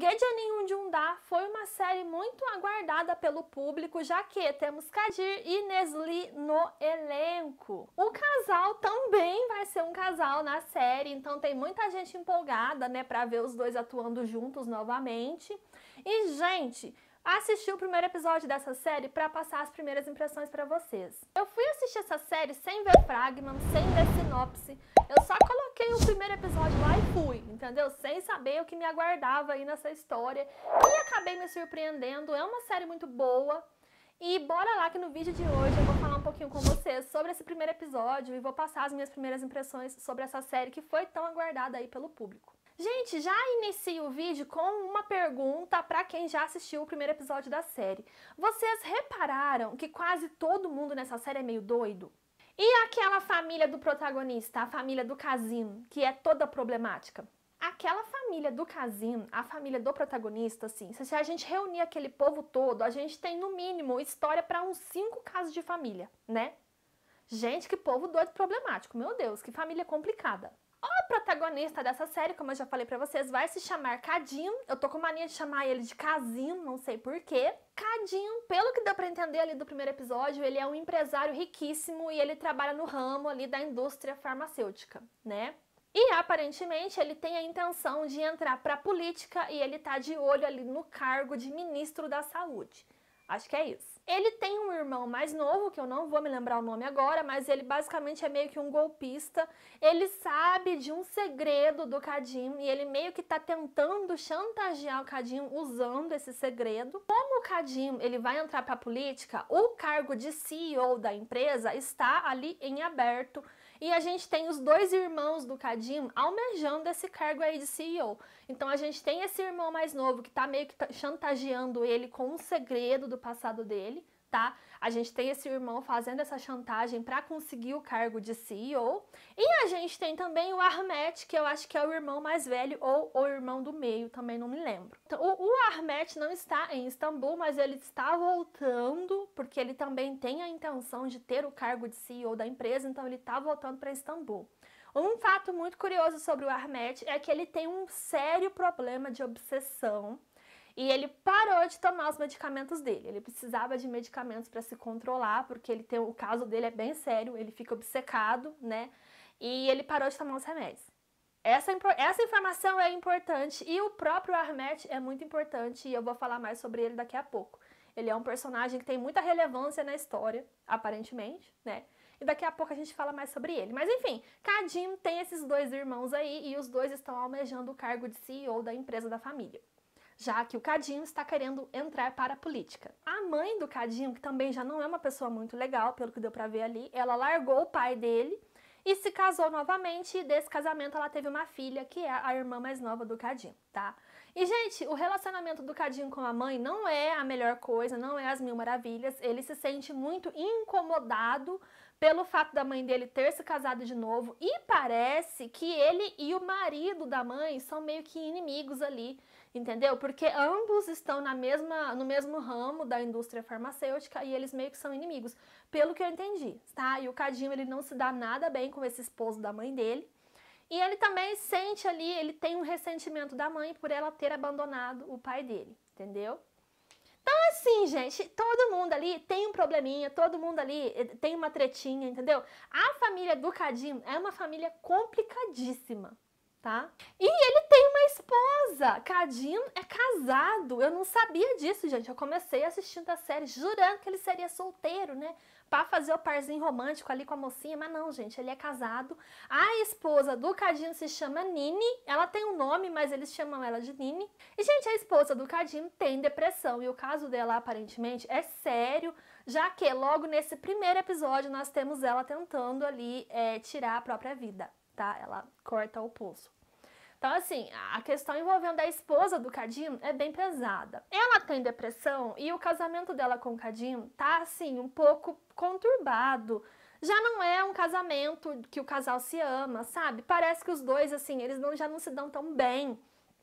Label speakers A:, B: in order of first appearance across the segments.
A: Gejanin Junda foi uma série muito aguardada pelo público, já que temos Kadir e Nesli no elenco. O casal também vai ser um casal na série, então tem muita gente empolgada, né, pra ver os dois atuando juntos novamente. E, gente, assisti o primeiro episódio dessa série para passar as primeiras impressões para vocês. Eu fui assistir essa série sem ver fragment, sem ver sinopse. Eu só coloquei o primeiro episódio lá e fui, entendeu? Sem saber o que me aguardava aí nessa história. E acabei me surpreendendo. É uma série muito boa. E bora lá que no vídeo de hoje eu vou falar um pouquinho com vocês sobre esse primeiro episódio e vou passar as minhas primeiras impressões sobre essa série que foi tão aguardada aí pelo público. Gente, já inicio o vídeo com uma pergunta para quem já assistiu o primeiro episódio da série. Vocês repararam que quase todo mundo nessa série é meio doido? E aquela família do protagonista, a família do Kazim, que é toda problemática? Aquela família do Kazim, a família do protagonista, assim, se a gente reunir aquele povo todo, a gente tem no mínimo história para uns 5 casos de família, né? Gente, que povo doido problemático, meu Deus, que família complicada. O protagonista dessa série, como eu já falei pra vocês, vai se chamar Kadim. Eu tô com mania de chamar ele de Kazim, não sei porquê. Kadim, pelo que deu pra entender ali do primeiro episódio, ele é um empresário riquíssimo e ele trabalha no ramo ali da indústria farmacêutica, né? E aparentemente ele tem a intenção de entrar pra política e ele tá de olho ali no cargo de ministro da saúde. Acho que é isso. Ele tem um irmão mais novo, que eu não vou me lembrar o nome agora, mas ele basicamente é meio que um golpista. Ele sabe de um segredo do Kadim e ele meio que tá tentando chantagear o Kadim usando esse segredo. Como o Kadim ele vai entrar pra política, o cargo de CEO da empresa está ali em aberto. E a gente tem os dois irmãos do Kadim almejando esse cargo aí de CEO. Então a gente tem esse irmão mais novo que tá meio que chantageando ele com um segredo do passado dele, tá? A gente tem esse irmão fazendo essa chantagem para conseguir o cargo de CEO. E a gente tem também o Ahmet, que eu acho que é o irmão mais velho ou o irmão do meio, também não me lembro. Então, o Ahmet não está em Istambul, mas ele está voltando, porque ele também tem a intenção de ter o cargo de CEO da empresa, então ele está voltando para Istambul. Um fato muito curioso sobre o Ahmet é que ele tem um sério problema de obsessão e ele parou de tomar os medicamentos dele. Ele precisava de medicamentos para se controlar, porque o caso dele é bem sério, ele fica obcecado, né? E ele parou de tomar os remédios. Essa informação é importante e o próprio Ahmet é muito importante e eu vou falar mais sobre ele daqui a pouco. Ele é um personagem que tem muita relevância na história, aparentemente, né? E daqui a pouco a gente fala mais sobre ele. Mas enfim, Kadim tem esses dois irmãos aí e os dois estão almejando o cargo de CEO da empresa da família, já que o Kadim está querendo entrar para a política. A mãe do Kadim, que também já não é uma pessoa muito legal, pelo que deu pra ver ali, ela largou o pai dele e se casou novamente, e desse casamento ela teve uma filha, que é a irmã mais nova do Kadim, tá? E, gente, o relacionamento do Kadim com a mãe não é a melhor coisa, não é as mil maravilhas. Ele se sente muito incomodado pelo fato da mãe dele ter se casado de novo e parece que ele e o marido da mãe são meio que inimigos ali, entendeu? Porque ambos estão no mesmo ramo da indústria farmacêutica e eles meio que são inimigos, pelo que eu entendi, tá? E o Kadim, ele não se dá nada bem com esse esposo da mãe dele. E ele também sente ali, ele tem um ressentimento da mãe por ela ter abandonado o pai dele, entendeu? Então assim, gente, todo mundo ali tem um probleminha, todo mundo ali tem uma tretinha, entendeu? A família do Kadim é uma família complicadíssima, tá? E ele tem uma esposa, Kadim é casado, eu não sabia disso, gente, eu comecei assistindo a série jurando que ele seria solteiro, né? Pra fazer o parzinho romântico ali com a mocinha, mas não, gente, ele é casado. A esposa do Kadim se chama Nini, ela tem um nome, mas eles chamam ela de Nini. E, gente, a esposa do Kadim tem depressão e o caso dela, aparentemente, é sério, já que logo nesse primeiro episódio nós temos ela tentando ali tirar a própria vida, tá? Ela corta o pulso. Então, assim, a questão envolvendo a esposa do Kadim é bem pesada. Ela tem depressão e o casamento dela com o Kadim tá, assim, um pouco conturbado. Já não é um casamento que o casal se ama, sabe? Parece que os dois, assim, eles já não se dão tão bem.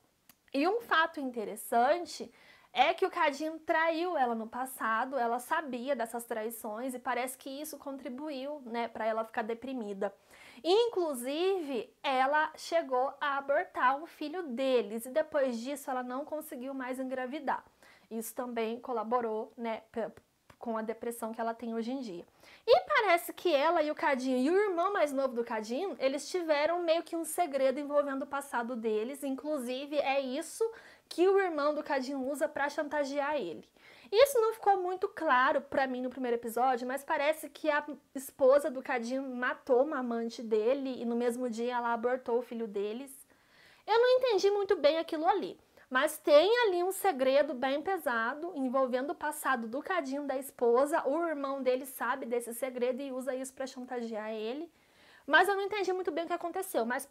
A: E um fato interessante é que o Kadim traiu ela no passado, ela sabia dessas traições e parece que isso contribuiu, né, para ela ficar deprimida. Inclusive, ela chegou a abortar um filho deles e depois disso ela não conseguiu mais engravidar. Isso também colaborou, né, com a depressão que ela tem hoje em dia. E parece que ela e o Cadinho e o irmão mais novo do Cadinho, eles tiveram meio que um segredo envolvendo o passado deles, inclusive é isso que o irmão do Cadinho usa para chantagear ele. Isso não ficou muito claro pra mim no primeiro episódio, mas parece que a esposa do Cadinho matou uma amante dele e no mesmo dia ela abortou o filho deles. Eu não entendi muito bem aquilo ali, mas tem ali um segredo bem pesado envolvendo o passado do Cadinho da esposa. O irmão dele sabe desse segredo e usa isso pra chantagear ele. Mas eu não entendi muito bem o que aconteceu, mas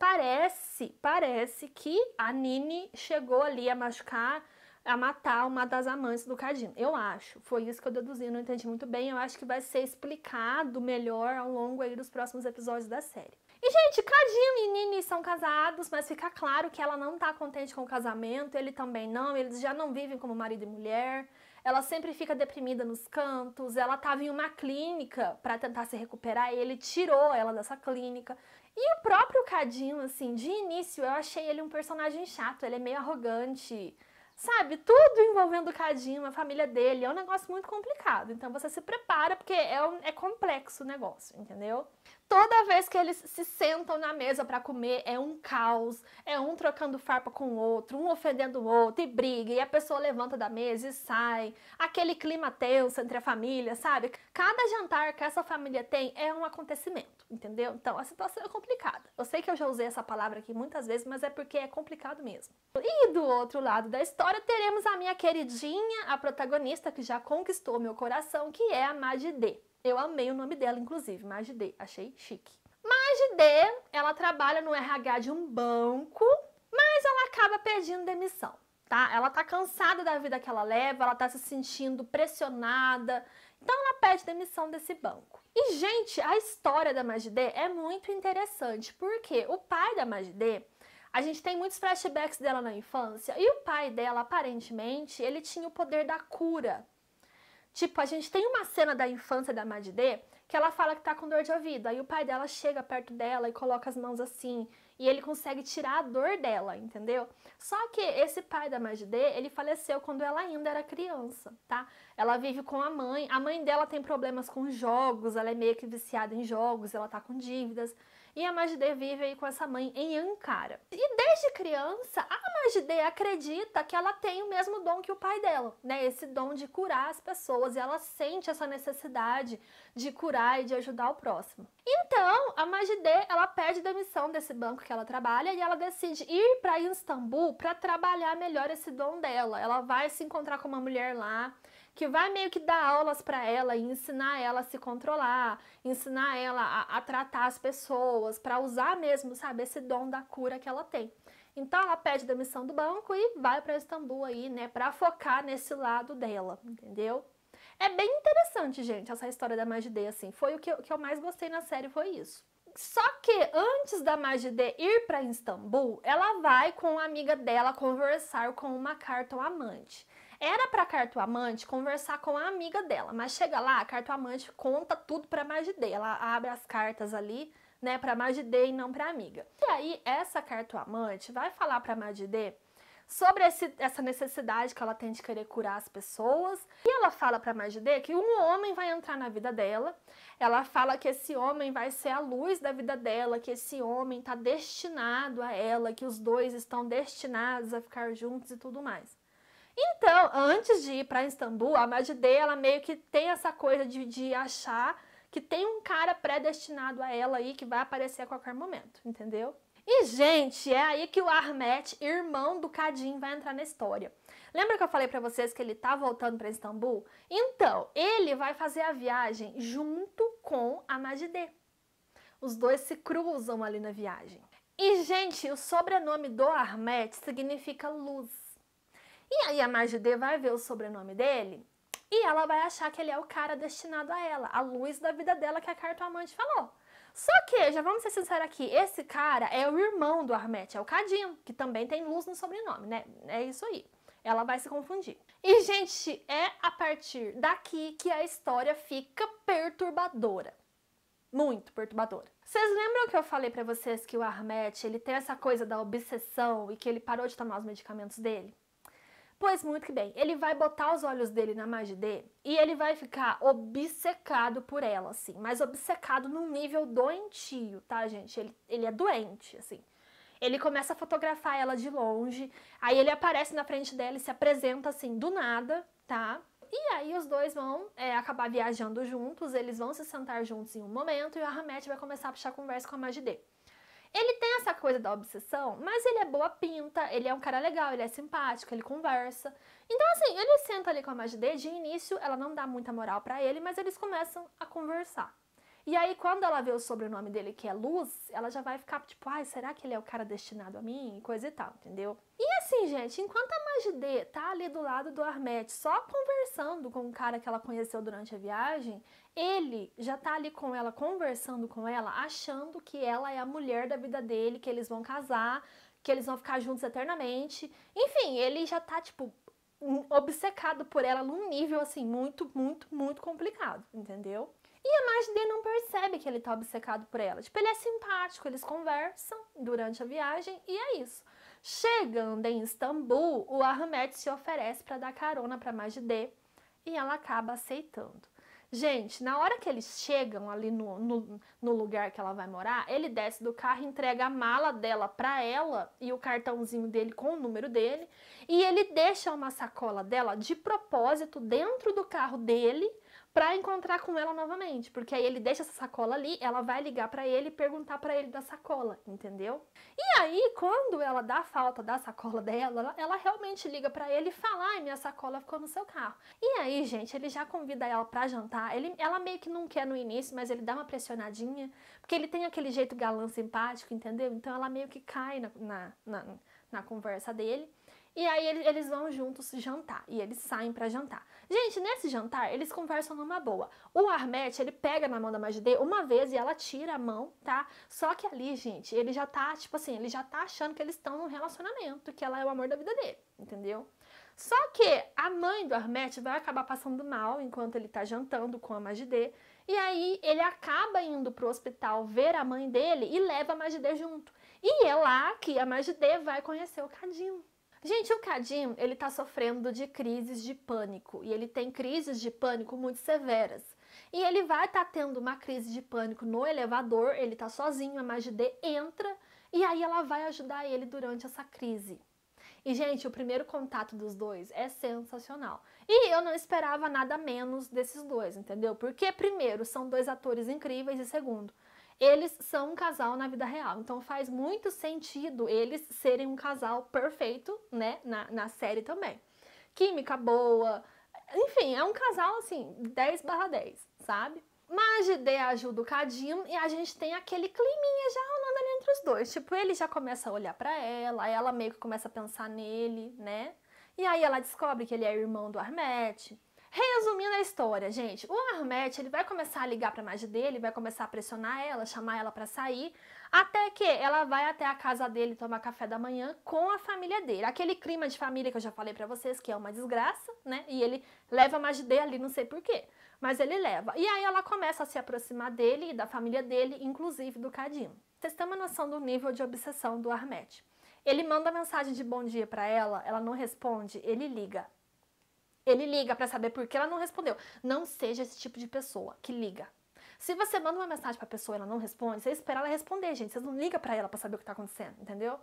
A: parece que a Nini chegou ali a machucar, a matar uma das amantes do Cadinho. Eu acho, foi isso que eu deduzi, não entendi muito bem. Eu acho que vai ser explicado melhor ao longo aí dos próximos episódios da série. E, gente, Cadinho e Nini são casados, mas fica claro que ela não tá contente com o casamento, ele também não, eles já não vivem como marido e mulher. Ela sempre fica deprimida nos cantos, ela tava em uma clínica para tentar se recuperar e ele tirou ela dessa clínica. E o próprio Cadinho, assim, de início eu achei ele um personagem chato, ele é meio arrogante, sabe? Tudo envolvendo o Cadinho, a família dele, é um negócio muito complicado. Então você se prepara porque é complexo o negócio, entendeu? Toda vez que eles se sentam na mesa para comer é um caos, é um trocando farpa com o outro, um ofendendo o outro e briga, e a pessoa levanta da mesa e sai. Aquele clima tenso entre a família, sabe? Cada jantar que essa família tem é um acontecimento, entendeu? Então a situação é complicada. Eu sei que eu já usei essa palavra aqui muitas vezes, mas é porque é complicado mesmo. E do outro lado da história teremos a minha queridinha, a protagonista que já conquistou meu coração, que é a Majidê. Eu amei o nome dela, inclusive, Majidê, achei chique. Majidê, ela trabalha no RH de um banco, mas ela acaba pedindo demissão, tá? Ela tá cansada da vida que ela leva, ela tá se sentindo pressionada, então ela pede demissão desse banco. E, gente, a história da Majidê é muito interessante, porque o pai da Majidê, a gente tem muitos flashbacks dela na infância, e o pai dela, aparentemente, ele tinha o poder da cura. Tipo, a gente tem uma cena da infância da Majidê que ela fala que tá com dor de ouvido. Aí o pai dela chega perto dela e coloca as mãos assim. E ele consegue tirar a dor dela, entendeu? Só que esse pai da Majidê, ele faleceu quando ela ainda era criança, tá? Ela vive com a mãe. A mãe dela tem problemas com jogos, ela é meio que viciada em jogos, ela tá com dívidas. E a Majidê vive aí com essa mãe em Ankara. E desde criança, a Majidê acredita que ela tem o mesmo dom que o pai dela, né? Esse dom de curar as pessoas. E ela sente essa necessidade de curar e de ajudar o próximo. Então, a Majidê, ela pede demissão desse banco que ela trabalha e ela decide ir para Istambul para trabalhar melhor esse dom dela. Ela vai se encontrar com uma mulher lá que vai meio que dar aulas para ela e ensinar ela a se controlar, ensinar ela a tratar as pessoas, para usar mesmo, sabe, esse dom da cura que ela tem. Então ela pede demissão do banco e vai para Istambul aí, né, para focar nesse lado dela, entendeu? É bem interessante, gente, essa história da Majidê, assim, foi o que eu mais gostei na série, foi isso. Só que antes da Majidê ir para Istambul, ela vai com uma amiga dela conversar com uma cartomante. Era pra cartomante conversar com a amiga dela, mas chega lá, a cartomante conta tudo pra Majidê. Ela abre as cartas ali, né, pra Majidê e não pra amiga. E aí, essa cartomante vai falar pra Majidê sobre essa necessidade que ela tem de querer curar as pessoas. E ela fala pra Majidê que um homem vai entrar na vida dela. Ela fala que esse homem vai ser a luz da vida dela, que esse homem tá destinado a ela, que os dois estão destinados a ficar juntos e tudo mais. Então, antes de ir para Istambul, a Majidê, ela meio que tem essa coisa de achar que tem um cara predestinado a ela aí que vai aparecer a qualquer momento, entendeu? E, gente, é aí que o Ahmet, irmão do Cadinho, vai entrar na história. Lembra que eu falei pra vocês que ele tá voltando para Istambul? Então, ele vai fazer a viagem junto com a Majidê. Os dois se cruzam ali na viagem. E, gente, o sobrenome do Ahmet significa luz. E aí a Majidê vai ver o sobrenome dele e ela vai achar que ele é o cara destinado a ela, a luz da vida dela que a cartomante falou. Só que, já vamos ser sinceros aqui, esse cara é o irmão do Ahmet, é o Cadinho, que também tem luz no sobrenome, né? É isso aí. Ela vai se confundir. E, gente, é a partir daqui que a história fica perturbadora. Muito perturbadora. Vocês lembram que eu falei pra vocês que o Ahmet, ele tem essa coisa da obsessão e que ele parou de tomar os medicamentos dele? Pois muito que bem, ele vai botar os olhos dele na Majide e ele vai ficar obcecado por ela, assim, mas obcecado num nível doentio, tá, gente? Ele é doente, assim. Ele começa a fotografar ela de longe, aí ele aparece na frente dela e se apresenta, assim, do nada, tá? E aí os dois vão acabar viajando juntos, eles vão se sentar juntos em um momento e o Ahmet vai começar a puxar conversa com a Majide. Ele tem essa coisa da obsessão, mas ele é boa pinta, ele é um cara legal, ele é simpático, ele conversa. Então, assim, ele senta ali com a Majide, de início ela não dá muita moral pra ele, mas eles começam a conversar. E aí, quando ela vê o sobrenome dele, que é Luz, ela já vai ficar tipo, ai, será que ele é o cara destinado a mim? E coisa e tal, entendeu? E assim, gente, enquanto a Majide tá ali do lado do Ahmet, só conversando com o cara que ela conheceu durante a viagem, ele já tá ali com ela, conversando com ela, achando que ela é a mulher da vida dele, que eles vão casar, que eles vão ficar juntos eternamente. Enfim, ele já tá, tipo, obcecado por ela num nível, assim, muito, muito, muito complicado, entendeu? E a Majide não percebe que ele tá obcecado por ela. Tipo, ele é simpático, eles conversam durante a viagem e é isso. Chegando em Istambul, o Ahmet se oferece para dar carona pra Majide e ela acaba aceitando. Gente, na hora que eles chegam ali no lugar que ela vai morar, ele desce do carro, entrega a mala dela pra ela e o cartãozinho dele com o número dele, e ele deixa uma sacola dela de propósito dentro do carro dele pra encontrar com ela novamente, porque aí ele deixa essa sacola ali, ela vai ligar pra ele e perguntar pra ele da sacola, entendeu? E aí, quando ela dá falta da sacola dela, ela realmente liga pra ele e fala, ai, minha sacola ficou no seu carro. E aí, gente, ele já convida ela pra jantar, ela meio que não quer no início, mas ele dá uma pressionadinha, porque ele tem aquele jeito galã simpático, entendeu? Então ela meio que cai na conversa dele. E aí eles vão juntos jantar, e eles saem pra jantar. Gente, nesse jantar, eles conversam numa boa. O Ahmet, ele pega na mão da Majide uma vez e ela tira a mão, tá? Só que ali, gente, ele já tá, tipo assim, ele já tá achando que eles estão num relacionamento, que ela é o amor da vida dele, entendeu? Só que a mãe do Ahmet vai acabar passando mal enquanto ele tá jantando com a Majide, e aí ele acaba indo pro hospital ver a mãe dele e leva a Majide junto. E é lá que a Majide vai conhecer o Kadim. Gente, o Kadim, ele tá sofrendo de crises de pânico, e ele tem crises de pânico muito severas. E ele vai estar tendo uma crise de pânico no elevador, ele tá sozinho, a Majide entra, e aí ela vai ajudar ele durante essa crise. E, gente, o primeiro contato dos dois é sensacional. E eu não esperava nada menos desses dois, entendeu? Porque, primeiro, são dois atores incríveis, e segundo, eles são um casal na vida real, então faz muito sentido eles serem um casal perfeito, né, na série também. Química boa, enfim, é um casal, assim, 10/10, sabe? Majide ajuda o Kadim e a gente tem aquele climinha já rolando ali entre os dois. Tipo, ele já começa a olhar pra ela meio que começa a pensar nele, né? E aí ela descobre que ele é irmão do Ahmet. Resumindo a história, gente, o Ahmet, ele vai começar a ligar pra Majide, ele vai começar a pressionar ela, chamar ela pra sair, até que ela vai até a casa dele tomar café da manhã com a família dele. Aquele clima de família que eu já falei pra vocês, que é uma desgraça, né? E ele leva a Majide ali, não sei porquê, mas ele leva. E aí ela começa a se aproximar dele e da família dele, inclusive do Kadim. Vocês têm uma noção do nível de obsessão do Ahmet. Ele manda mensagem de bom dia pra ela não responde, ele liga. Ele liga pra saber por que ela não respondeu. Não seja esse tipo de pessoa que liga. Se você manda uma mensagem pra pessoa e ela não responde, você espera ela responder, gente. Vocês não ligam pra ela pra saber o que tá acontecendo, entendeu?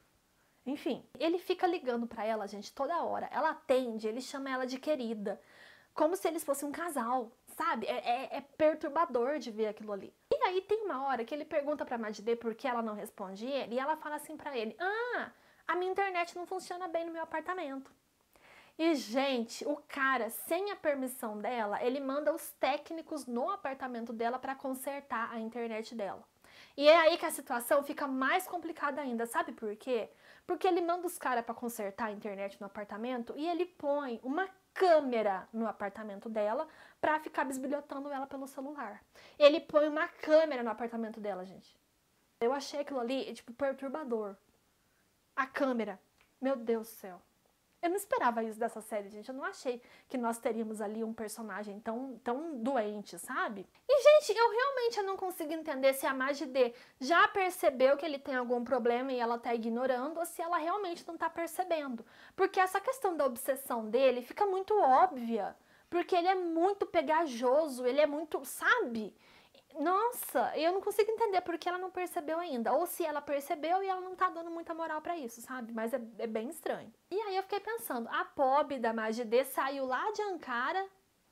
A: Enfim, ele fica ligando pra ela, gente, toda hora. Ela atende, ele chama ela de querida. Como se eles fossem um casal, sabe? É perturbador de ver aquilo ali. E aí tem uma hora que ele pergunta pra Majide por que ela não responde ele, e ela fala assim pra ele, a minha internet não funciona bem no meu apartamento. E, gente, o cara, sem a permissão dela, ele manda os técnicos no apartamento dela para consertar a internet dela. E é aí que a situação fica mais complicada ainda, sabe por quê? Porque ele manda os caras para consertar a internet no apartamento e ele põe uma câmera no apartamento dela para ficar bisbilhotando ela pelo celular. Ele põe uma câmera no apartamento dela, gente. Eu achei aquilo ali, tipo, perturbador. A câmera. Meu Deus do céu. Eu não esperava isso dessa série, gente. Eu não achei que nós teríamos ali um personagem tão doente, sabe? E, gente, eu não consigo entender se a Majide já percebeu que ele tem algum problema e ela tá ignorando, ou se ela realmente não tá percebendo. Porque essa questão da obsessão dele fica muito óbvia. Porque ele é muito pegajoso, ele é muito, sabe? Nossa, eu não consigo entender porque ela não percebeu ainda. Ou se ela percebeu e ela não tá dando muita moral pra isso, sabe? Mas é bem estranho. E aí eu fiquei pensando, a pobre da Majide saiu lá de Ankara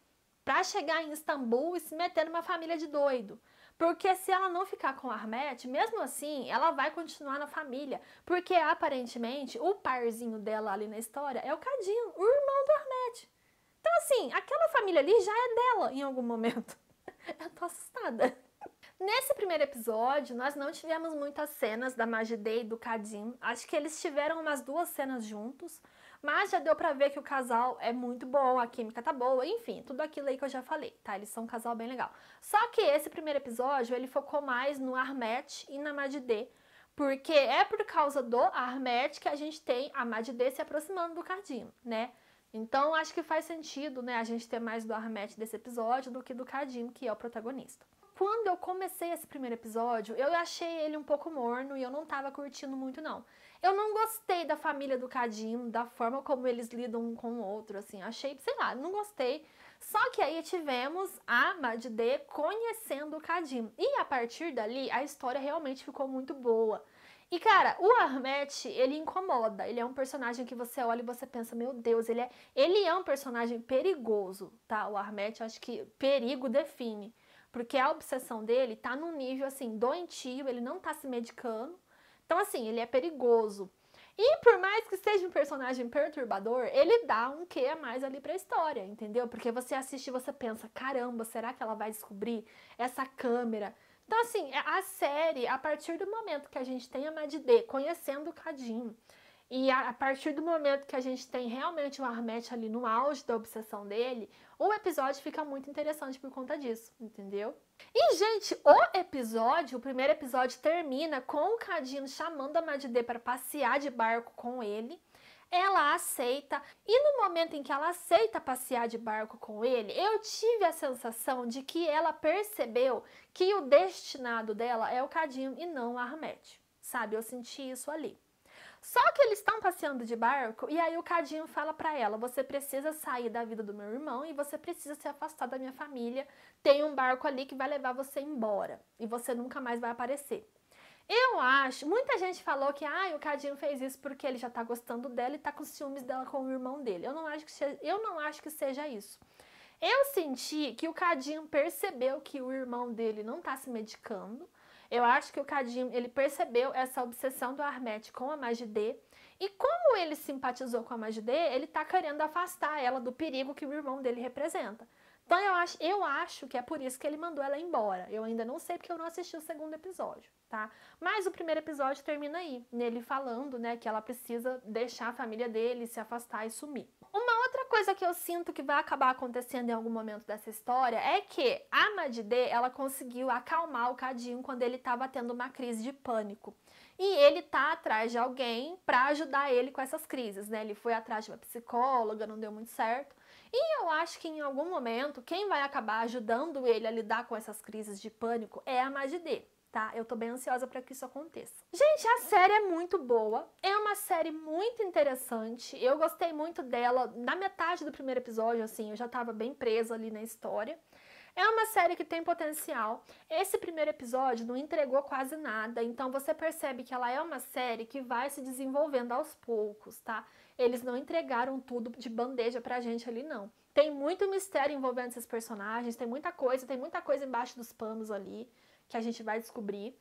A: pra chegar em Istambul e se meter numa família de doido. Porque se ela não ficar com o Ahmet, mesmo assim, ela vai continuar na família. Porque aparentemente o parzinho dela ali na história é o Kadin, o irmão do Ahmet. Então assim, aquela família ali já é dela em algum momento. Eu tô assustada. Nesse primeiro episódio, nós não tivemos muitas cenas da Majide e do Kadin. Acho que eles tiveram umas 2 cenas juntos, mas já deu pra ver que o casal é muito bom, a química tá boa, enfim, tudo aquilo aí que eu já falei, tá? Eles são um casal bem legal. Só que esse primeiro episódio, ele focou mais no Ahmet e na Majide, porque é por causa do Ahmet que a gente tem a Majide se aproximando do Kadin, né? Então, acho que faz sentido, né, a gente ter mais do Ahmet desse episódio do que do Kadin, que é o protagonista. Quando eu comecei esse primeiro episódio, eu achei ele um pouco morno e eu não tava curtindo muito, não. Eu não gostei da família do Kadin, da forma como eles lidam um com o outro, assim, achei, sei lá, não gostei. Só que aí tivemos a Majide conhecendo o Kadin. E a partir dali, a história realmente ficou muito boa. E, cara, o Ahmet, ele incomoda. Ele é um personagem que você olha e você pensa, meu Deus, ele é um personagem perigoso, tá? O Ahmet, acho que perigo define. Porque a obsessão dele tá num nível, assim, doentio, ele não tá se medicando. Então, assim, ele é perigoso. E por mais que seja um personagem perturbador, ele dá um quê a mais ali pra história, entendeu? Porque você assiste e você pensa, caramba, será que ela vai descobrir essa câmera? Então, assim, a série, a partir do momento que a gente tem a Majide conhecendo o Kadin, e a partir do momento que a gente tem realmente o Ahmet ali no auge da obsessão dele, o episódio fica muito interessante por conta disso, entendeu? E, gente, o primeiro episódio termina com o Kadin chamando a Majide para passear de barco com ele. Ela aceita, e no momento em que ela aceita passear de barco com ele, eu tive a sensação de que ela percebeu que o destinado dela é o Kadin e não o Ahmet, sabe? Eu senti isso ali. Só que eles estão passeando de barco e aí o Kadin fala pra ela, você precisa sair da vida do meu irmão e você precisa se afastar da minha família, tem um barco ali que vai levar você embora e você nunca mais vai aparecer. Eu acho, muita gente falou que o Kadin fez isso porque ele já tá gostando dela e tá com ciúmes dela com o irmão dele. Eu não acho que seja isso. Eu senti que o Kadin percebeu que o irmão dele não tá se medicando. Eu acho que o Kadin, ele percebeu essa obsessão do Ahmet com a Majide. E como ele simpatizou com a Majide, ele tá querendo afastar ela do perigo que o irmão dele representa. Então eu acho que é por isso que ele mandou ela embora. Eu ainda não sei porque eu não assisti o segundo episódio, tá? Mas o primeiro episódio termina aí, nele falando, né, que ela precisa deixar a família dele, se afastar e sumir. Uma outra coisa que eu sinto que vai acabar acontecendo em algum momento dessa história é que a Majide, ela conseguiu acalmar o Kadin quando ele estava tendo uma crise de pânico. E ele tá atrás de alguém para ajudar ele com essas crises, né? Ele foi atrás de uma psicóloga, não deu muito certo. E eu acho que em algum momento, quem vai acabar ajudando ele a lidar com essas crises de pânico é a Majide, tá? Eu tô bem ansiosa para que isso aconteça. Gente, a série é muito boa, é uma série muito interessante, eu gostei muito dela. Na metade do primeiro episódio, assim, eu já tava bem presa ali na história. É uma série que tem potencial. Esse primeiro episódio não entregou quase nada, então você percebe que ela é uma série que vai se desenvolvendo aos poucos, tá? Eles não entregaram tudo de bandeja pra gente ali, não. Tem muito mistério envolvendo esses personagens, tem muita coisa embaixo dos panos ali, que a gente vai descobrir.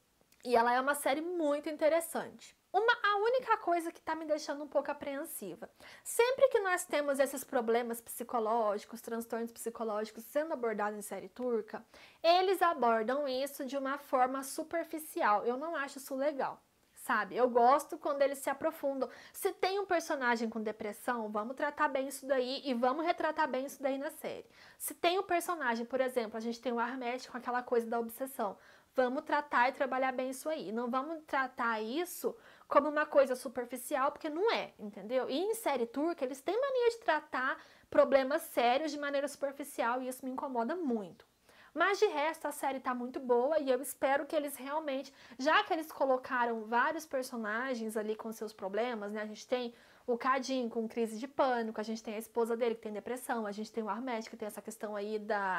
A: E ela é uma série muito interessante. A única coisa que tá me deixando um pouco apreensiva. Sempre que nós temos esses problemas psicológicos, transtornos psicológicos sendo abordados em série turca, eles abordam isso de uma forma superficial. Eu não acho isso legal, sabe? Eu gosto quando eles se aprofundam. Se tem um personagem com depressão, vamos tratar bem isso daí e vamos retratar bem isso daí na série. Se tem um personagem, por exemplo, a gente tem o Ahmet com aquela coisa da obsessão, vamos tratar e trabalhar bem isso aí. Não vamos tratar isso como uma coisa superficial, porque não é, entendeu? E em série turca, eles têm mania de tratar problemas sérios de maneira superficial e isso me incomoda muito. Mas de resto, a série tá muito boa e eu espero que eles realmente, já que eles colocaram vários personagens ali com seus problemas, né? A gente tem o Kadin com crise de pânico, a gente tem a esposa dele que tem depressão, a gente tem o Ahmed que tem essa questão aí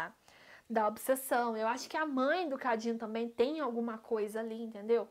A: da obsessão. Eu acho que a mãe do Kadin também tem alguma coisa ali, entendeu?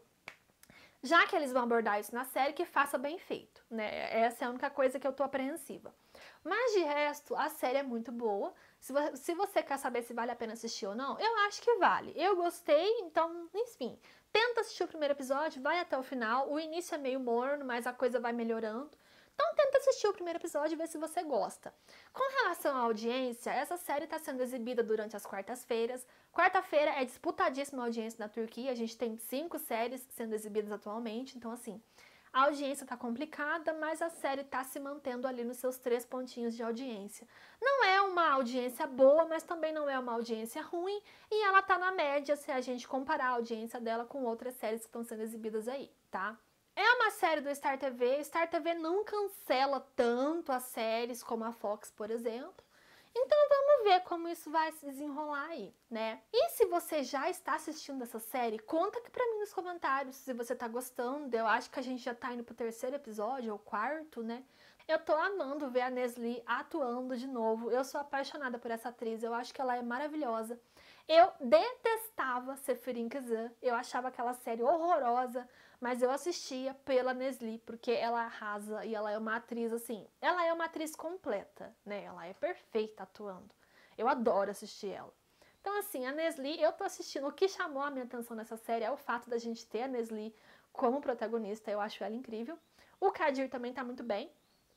A: Já que eles vão abordar isso na série, que faça bem feito, né? Essa é a única coisa que eu tô apreensiva. Mas de resto, a série é muito boa. Se você quer saber se vale a pena assistir ou não, eu acho que vale. Eu gostei, então, enfim. Tenta assistir o primeiro episódio, vai até o final. O início é meio morno, mas a coisa vai melhorando. Então tenta assistir o primeiro episódio e ver se você gosta. Com relação à audiência, essa série está sendo exibida durante as quartas-feiras. Quarta-feira é disputadíssima a audiência na Turquia, a gente tem 5 séries sendo exibidas atualmente, então assim, a audiência está complicada, mas a série está se mantendo ali nos seus 3 pontinhos de audiência. Não é uma audiência boa, mas também não é uma audiência ruim, e ela está na média se a gente comparar a audiência dela com outras séries que estão sendo exibidas aí, tá? É uma série do Star TV. Star TV não cancela tanto as séries como a Fox, por exemplo. Então vamos ver como isso vai se desenrolar aí, né? E se você já está assistindo essa série, conta aqui pra mim nos comentários se você tá gostando. Eu acho que a gente já tá indo pro 3º episódio, ou 4º, né? Eu tô amando ver a Nesli atuando de novo. Eu sou apaixonada por essa atriz, eu acho que ela é maravilhosa. Eu detestava Seferin Kızı, eu achava aquela série horrorosa, mas eu assistia pela Nesli, porque ela arrasa e ela é uma atriz assim, ela é uma atriz completa, né? Ela é perfeita atuando. Eu adoro assistir ela. Então assim, a Nesli, eu tô assistindo, o que chamou a minha atenção nessa série é o fato da gente ter a Nesli como protagonista, eu acho ela incrível. O Kadir também tá muito bem.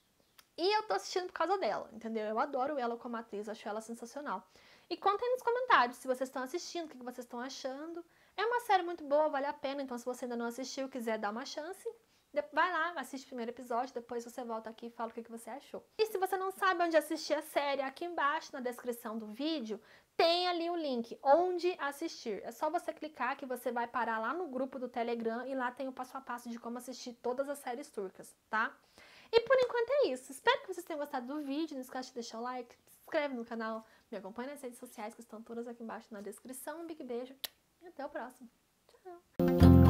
A: E eu tô assistindo por causa dela, entendeu? Eu adoro ela como atriz, acho ela sensacional. E contem nos comentários se vocês estão assistindo, o que vocês estão achando. É uma série muito boa, vale a pena, então se você ainda não assistiu, quiser dar uma chance, vai lá, assiste o primeiro episódio, depois você volta aqui e fala o que você achou. E se você não sabe onde assistir a série, aqui embaixo na descrição do vídeo, tem ali o link, onde assistir. É só você clicar que você vai parar lá no grupo do Telegram e lá tem o passo a passo de como assistir todas as séries turcas, tá? E por enquanto é isso. Espero que vocês tenham gostado do vídeo. Não esquece de deixar o like, se inscreve no canal, me acompanha nas redes sociais que estão todas aqui embaixo na descrição. Um big beijo e até o próximo. Tchau!